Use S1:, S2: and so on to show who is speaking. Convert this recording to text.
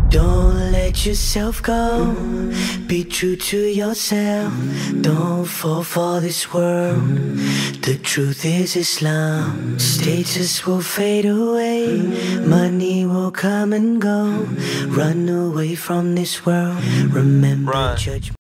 S1: Don't let yourself go. Be true to yourself. Don't fall for this world. The truth is Islam. Status will fade away. Money will come and go. Run away from this world. Remember judgment.